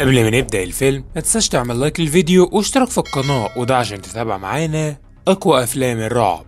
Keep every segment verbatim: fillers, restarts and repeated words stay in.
قبل ما نبدأ الفيلم ما تنساش تعمل لايك للفيديو واشترك في القناة، وده عشان تتابع معانا أقوى أفلام الرعب.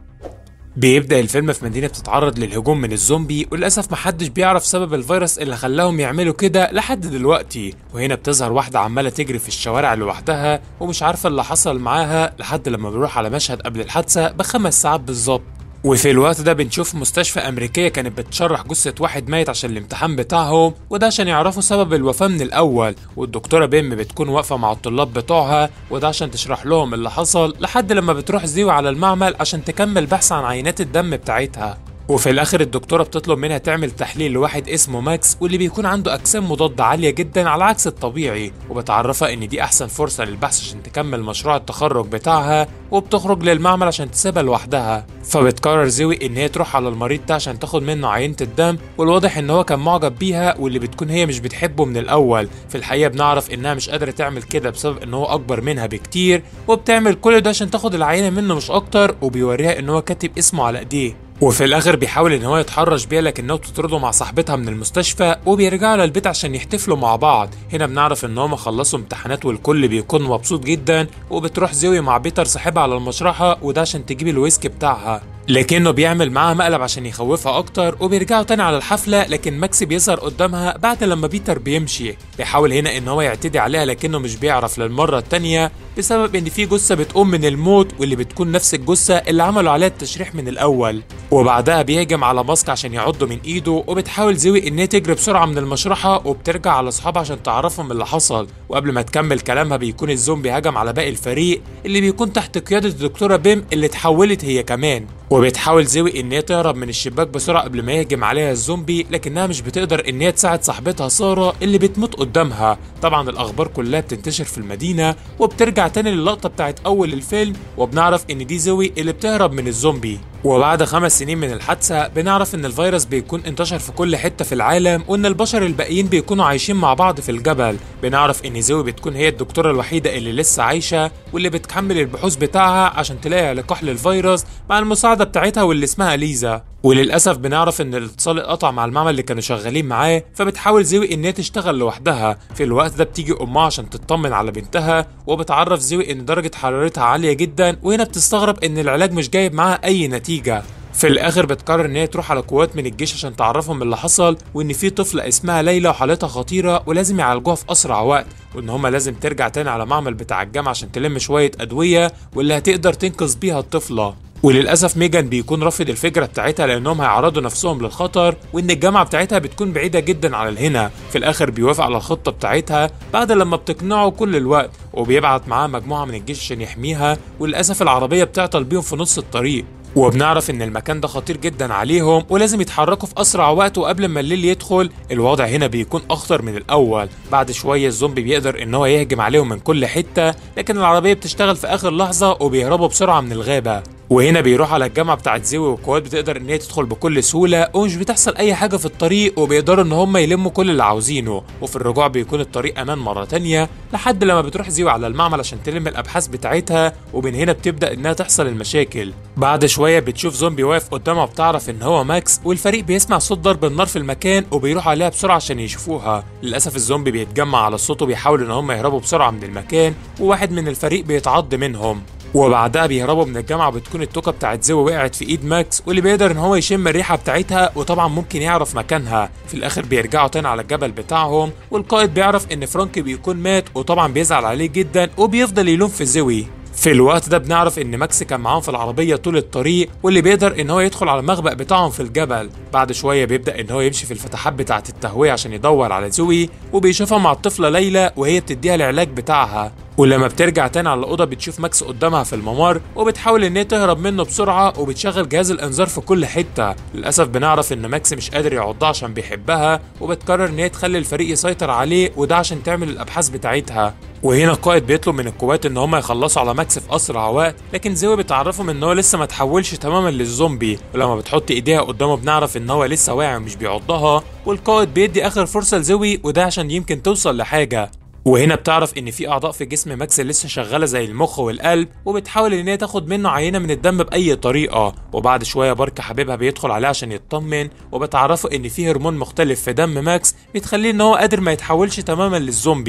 بيبدأ الفيلم في مدينة بتتعرض للهجوم من الزومبي، وللأسف محدش بيعرف سبب الفيروس اللي خلاهم يعملوا كده لحد دلوقتي. وهنا بتظهر واحدة عمالة تجري في الشوارع لوحدها ومش عارفة اللي حصل معاها لحد لما بنروح على مشهد قبل الحادثة بخمس ساعات بالظبط. وفي الوقت ده بنشوف مستشفى أمريكية كانت بتشرح جثة واحد ميت عشان الامتحان بتاعهم، وده عشان يعرفوا سبب الوفاة من الأول. والدكتورة بيم بتكون واقفة مع الطلاب بتوعها، وده عشان تشرح لهم اللي حصل لحد لما بتروح زيو على المعمل عشان تكمل بحث عن عينات الدم بتاعتها. وفي الاخر الدكتوره بتطلب منها تعمل تحليل لواحد اسمه ماكس، واللي بيكون عنده اجسام مضاده عاليه جدا على عكس الطبيعي، وبتعرفها ان دي احسن فرصه للبحث عشان تكمل مشروع التخرج بتاعها، وبتخرج للمعمل عشان تسيبها لوحدها. فبتقرر زوي ان هي تروح على المريض ده عشان تاخد منه عينه الدم، والواضح ان هو كان معجب بيها، واللي بتكون هي مش بتحبه من الاول. في الحقيقه بنعرف انها مش قادره تعمل كده بسبب ان هو اكبر منها بكتير، وبتعمل كل ده عشان تاخد العينه منه مش اكتر، وبيوريها ان هو كاتب اسمه على ايديه. وفي الاخر بيحاول ان هو يتحرش بيها، لكنه بتطرده مع صاحبتها من المستشفى، وبيرجعوا للبيت عشان يحتفلوا مع بعض. هنا بنعرف ان هم خلصوا امتحانات والكل بيكون مبسوط جدا، وبتروح زوي مع بيتر صاحبها على المشرحه، وده عشان تجيب الويسكي بتاعها، لكنه بيعمل معاها مقلب عشان يخوفها اكتر. وبيرجعوا تاني على الحفله، لكن ماكس بيظهر قدامها بعد لما بيتر بيمشي. بيحاول هنا ان هو يعتدي عليها، لكنه مش بيعرف للمره التانيه بسبب ان في جثه بتقوم من الموت، واللي بتكون نفس الجثه اللي عملوا عليها التشريح من الاول. وبعدها بيهجم على ماسك عشان يعضه من ايده، وبتحاول زوي ان هي تجري بسرعه من المشرحه، وبترجع على اصحابها عشان تعرفهم اللي حصل. وقبل ما تكمل كلامها بيكون الزومبي هجم على باقي الفريق اللي بيكون تحت قياده الدكتوره بيم اللي اتحولت هي كمان. وبتحاول زوي ان هي تهرب من الشباك بسرعه قبل ما يهجم عليها الزومبي، لكنها مش بتقدر ان هي تساعد صاحبتها ساره اللي بتموت قدامها. طبعا الاخبار كلها بتنتشر في المدينه، وبترجع تاني للقطه بتاعت اول الفيلم، وبنعرف ان دي زوي اللي بتهرب من الزومبي. وبعد خمس سنين من الحادثه بنعرف ان الفيروس بيكون انتشر في كل حته في العالم، وان البشر الباقيين بيكونوا عايشين مع بعض في الجبل. بنعرف ان زوي بتكون هي الدكتوره الوحيده اللي لسه عايشه، واللي بتكمل البحوث بتاعها عشان تلاقي لقاح للفيروس مع المساعده بتاعتها واللي اسمها ليزا. وللاسف بنعرف ان الاتصال اتقطع مع المعمل اللي كانوا شغالين معاه، فبتحاول زوي ان هي تشتغل لوحدها. في الوقت ده بتيجي امها عشان تطمن على بنتها، وبتعرف زوي ان درجه حرارتها عاليه جدا، وهنا بتستغرب ان العلاج مش جايب معاها اي نتيجه. في الاخر بتقرر ان هي تروح على قوات من الجيش عشان تعرفهم اللي حصل، وان في طفله اسمها ليلى وحالتها خطيره ولازم يعالجوها في اسرع وقت، وان هما لازم ترجع تاني على معمل بتاع الجامعه عشان تلم شويه ادويه واللي هتقدر تنقذ بيها الطفله. وللاسف ميجان بيكون رافض الفكره بتاعتها لانهم هيعرضوا نفسهم للخطر، وان الجامعه بتاعتها بتكون بعيده جدا على الهنا. في الاخر بيوافق على الخطه بتاعتها بعد لما بتقنعه كل الوقت، وبيبعت معاه مجموعه من الجيش عشان يحميها. وللاسف العربيه بتعطل بيهم في نص الطريق، وبنعرف ان المكان ده خطير جدا عليهم ولازم يتحركوا في اسرع وقت، وقبل ما الليل يدخل الوضع هنا بيكون اخطر من الاول. بعد شويه الزومبي بيقدر ان هو يهجم عليهم من كل حته، لكن العربيه بتشتغل في اخر لحظه وبيهربوا بسرعه من الغابه. وهنا بيروح على الجامعه بتاعت زوي، والقوات بتقدر ان هي تدخل بكل سهوله، ومش بتحصل اي حاجه في الطريق، وبيقدروا ان هم يلموا كل اللي عاوزينه. وفي الرجوع بيكون الطريق امان مره تانيه، لحد لما بتروح زوي على المعمل عشان تلم الابحاث بتاعتها، ومن هنا بتبدا انها تحصل المشاكل. بعد شويه بتشوف زومبي واقف قدامها، بتعرف ان هو ماكس، والفريق بيسمع صوت ضرب النار في المكان، وبيروح عليها بسرعه عشان يشوفوها. للاسف الزومبي بيتجمع على الصوت، وبيحاولوا ان هم يهربوا بسرعه من المكان، وواحد من الفريق بيتعض منهم. وبعدها بيهربوا من الجامعه، بتكون التوكه بتاعت زوي وقعت في ايد ماكس، واللي بيقدر ان هو يشم الريحه بتاعتها، وطبعا ممكن يعرف مكانها. في الاخر بيرجعوا تاني على الجبل بتاعهم، والقائد بيعرف ان فرانك بيكون مات، وطبعا بيزعل عليه جدا، وبيفضل يلوم في زوي. في الوقت ده بنعرف ان ماكس كان معاهم في العربيه طول الطريق، واللي بيقدر ان هو يدخل على المخبأ بتاعهم في الجبل. بعد شويه بيبدا ان هو يمشي في الفتحات بتاعه التهويه عشان يدور على زوي، وبيشوفها مع الطفله ليلى وهي بتديها العلاج بتاعها. ولما بترجع تاني على الاوضه بتشوف ماكس قدامها في الممر، وبتحاول ان هي تهرب منه بسرعه، وبتشغل جهاز الانذار في كل حته. للاسف بنعرف ان ماكس مش قادر يعضها عشان بيحبها، وبتقرر ان هي تخلي الفريق يسيطر عليه، وده عشان تعمل الابحاث بتاعتها. وهنا القائد بيطلب من القوات ان هم يخلصوا على ماكس في اسرع وقت، لكن زوي بتعرفهم ان هو لسه ما تحولش تماما للزومبي. ولما بتحط ايديها قدامه بنعرف ان هو لسه واعي ومش بيعضها، والقائد بيدي اخر فرصه لزوي، وده عشان يمكن توصل لحاجه. وهنا بتعرف ان في اعضاء في جسم ماكس لسه شغاله زي المخ والقلب، وبتحاول ان هي تاخد منه عينه من الدم باي طريقه. وبعد شويه بارك حبيبها بيدخل عليها عشان يطمن، وبتعرفه ان في هرمون مختلف في دم ماكس بتخليه ان هو قادر ما يتحولش تماما للزومبي.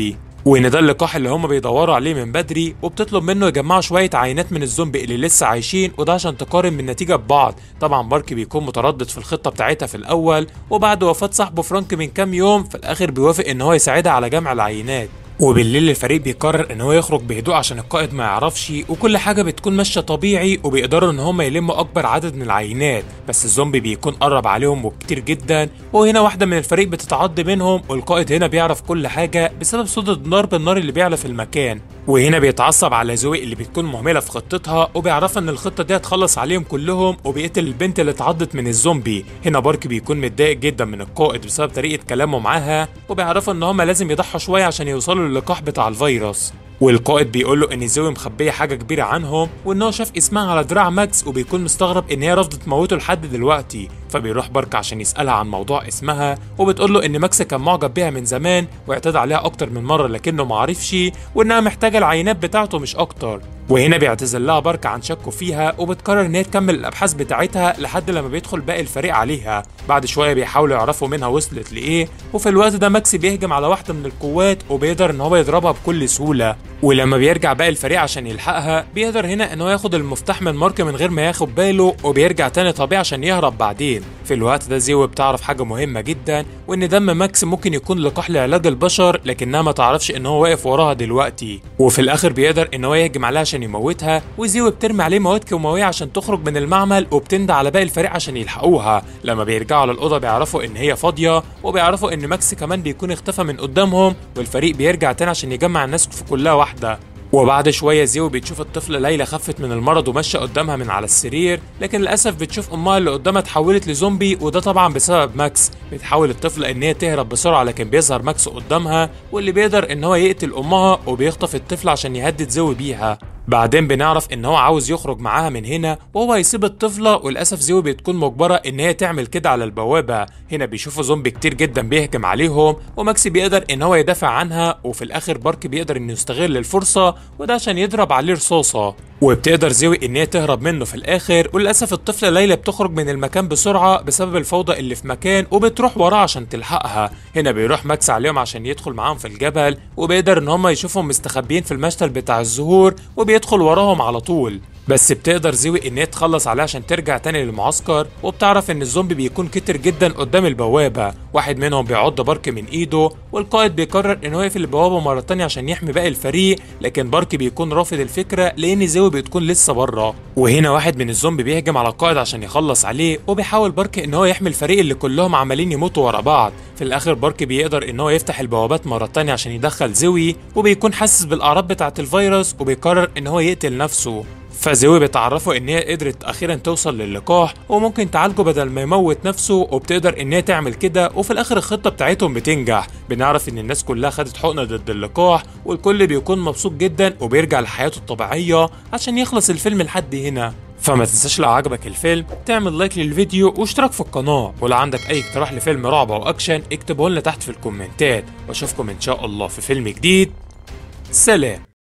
وان ده اللقاح اللي هم بيدوروا عليه من بدري، وبتطلب منه يجمعوا شويه عينات من الزومبي اللي لسه عايشين، وده عشان تقارن بالنتيجه ببعض. طبعا باركي بيكون متردد في الخطه بتاعتها في الاول، وبعد وفاه صاحبه فرانك من كام يوم في الاخر بيوافق ان هو يساعدها على جمع العينات. وبالليل الفريق بيقرر ان هو يخرج بهدوء عشان القائد ما يعرفش، وكل حاجه بتكون ماشيه طبيعي، وبيقدروا ان هم يلموا اكبر عدد من العينات. بس الزومبي بيكون قرب عليهم وكتير جدا، وهنا واحده من الفريق بتتعض منهم، والقائد هنا بيعرف كل حاجه بسبب صوت ضرب النار اللي بيعلى في المكان. وهنا بيتعصب على زوي اللي بتكون مهمله في خطتها، وبيعرفها ان الخطه دي هتخلص عليهم كلهم، وبيقتل البنت اللي اتعضت من الزومبي. هنا باركي بيكون متضايق جدا من القائد بسبب طريقه كلامه معاها، وبيعرفها ان هم لازم يضحوا شويه عشان يوصلوا للقاح بتاع الفيروس. والقائد بيقول له ان زوي مخبيه حاجه كبيره عنهم، وان هو شاف اسمها على دراع ماكس، وبيكون مستغرب ان هي رفضت تموته لحد دلوقتي. فبيروح بارك عشان يسالها عن موضوع اسمها، وبتقول له ان ماكس كان معجب بيها من زمان واعتدى عليها اكتر من مره لكنه ما عرفش، وانها محتاجه العينات بتاعته مش اكتر. وهنا بيعتذر لها بارك عن شكه فيها، وبتقرر ان هي تكمل الابحاث بتاعتها لحد لما بيدخل باقي الفريق عليها. بعد شويه بيحاولوا يعرفوا منها وصلت لايه، وفي الوقت ده ماكس بيهجم على واحده من القوات، وبيقدر ان هو يضربها بكل سهوله. ولما بيرجع باقي الفريق عشان يلحقها، بيقدر هنا ان هو ياخد المفتاح من مارك من غير ما ياخد باله، وبيرجع تاني طبيعي عشان يهرب بعدين. في الوقت ده زيو بتعرف حاجه مهمه جدا، وان دم ماكس ممكن يكون لقاح لعلاج البشر، لكنها ما تعرفش ان هو واقف وراها دلوقتي. وفي الاخر بيقدر ان هو يهجم عليها عشان يموتها، وزيو بترمي عليه مواد كيماويه عشان تخرج من المعمل، وبتندى على باقي الفريق عشان يلحقوها. لما بيرجعوا على الاوضه بيعرفوا ان هي فاضيه، وبيعرفوا ان ماكس كمان بيكون اختفى من قدامهم، والفريق بيرجع تاني عشان يجمع الناس في كلها واحده. وبعد شويه زيو بتشوف الطفله ليلى خفت من المرض وماشيه قدامها من على السرير، لكن للاسف بتشوف امها اللي قدامها اتحولت لزومبي، وده طبعا بسبب ماكس. بتحاول الطفله ان هي تهرب بسرعه، لكن بيظهر ماكس قدامها، واللي بيقدر ان هو يقتل امها، وبيخطف الطفله عشان يهدد زوي بيها. بعدين بنعرف ان هو عاوز يخرج معاها من هنا، وهو هيسيب الطفله، وللاسف زيو بتكون مجبره ان هي تعمل كده على البوابه. هنا بيشوفوا زومبي كتير جدا بيهجم عليهم، وماكس بيقدر ان هو يدافع عنها، وفي الاخر بارك بيقدر انه يستغل الفرصه، وده عشان يضرب عليه رصاصه. وبتقدر زوي ان هي تهرب منه في الاخر، وللاسف الطفله ليلى بتخرج من المكان بسرعه بسبب الفوضى اللي في مكان، وبتروح وراه عشان تلحقها. هنا بيروح ماكس عليهم عشان يدخل معاهم في الجبل، وبيقدر ان هم يشوفهم مستخبيين في المشتل بتاع الزهور، وبيدخل وراهم على طول. بس بتقدر زوي ان هي تخلص عليه عشان ترجع تاني للمعسكر، وبتعرف ان الزومبي بيكون كتر جدا قدام البوابه. واحد منهم بيعض بارك من ايده، والقائد بيقرر ان هو يقفل البوابه مره تانيه عشان يحمي باقي الفريق، لكن بارك بيكون رافض الفكره لان زوي بتكون لسه بره. وهنا واحد من الزومبي بيهجم على القائد عشان يخلص عليه، وبيحاول بارك ان هو يحمي الفريق اللي كلهم عمالين يموتوا ورا بعض. في الاخر بارك بيقدر ان هو يفتح البوابات مره تانيه عشان يدخل زوي، وبيكون حاسس بالاعراض بتاعه الفيروس، وبيقرر ان هو يقتل نفسه. فزوي بتعرفه ان هي قدرت اخيرا توصل للقاح، وممكن تعالجه بدل ما يموت نفسه، وبتقدر ان هي تعمل كده، وفي الاخر الخطه بتاعتهم بتنجح. بنعرف ان الناس كلها خدت حقنه ضد اللقاح، والكل بيكون مبسوط جدا، وبيرجع لحياته الطبيعيه عشان يخلص الفيلم لحد هنا. فما تنساش لو عجبك الفيلم تعمل لايك للفيديو واشتراك في القناه، ولو عندك اي اقتراح لفيلم رعب او اكشن اكتبه لنا تحت في الكومنتات، واشوفكم ان شاء الله في فيلم جديد. سلام.